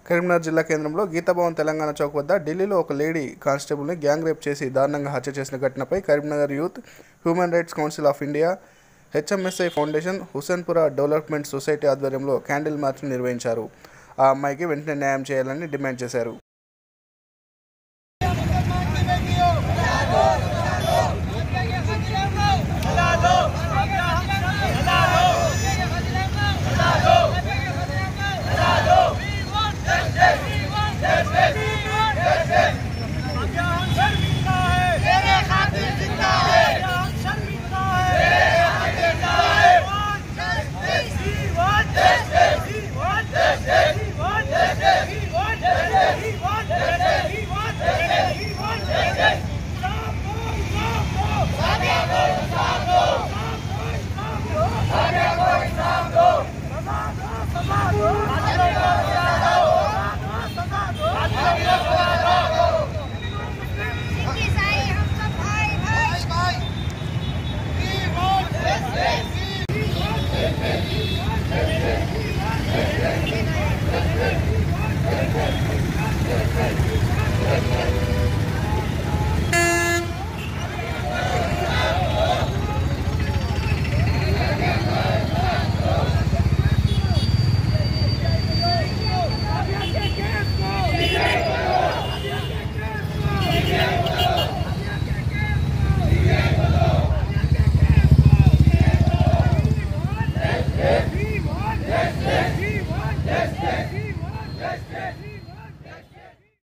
కరీంనగర్ జిల్లా కేంద్రంలో గీతాభవన్ తెలంగాణ చౌక్ వద్ద ఢిల్లీలో ఒక లేడీ కానిస్టేబుల్ని గ్యాంగ్ రేప్ చేసి దారుణంగా హత్య చేసిన ఘటనపై Karimnagar youth human rights council of India, HMSI foundation, Hussainpura development society ఆధ్వర్యంలో క్యాండిల్ మార్చ్ నిర్వహించారు. ఆ అమ్మాయికి వెంటనే న్యాయం చేయాలని డిమాండ్ చేశారు.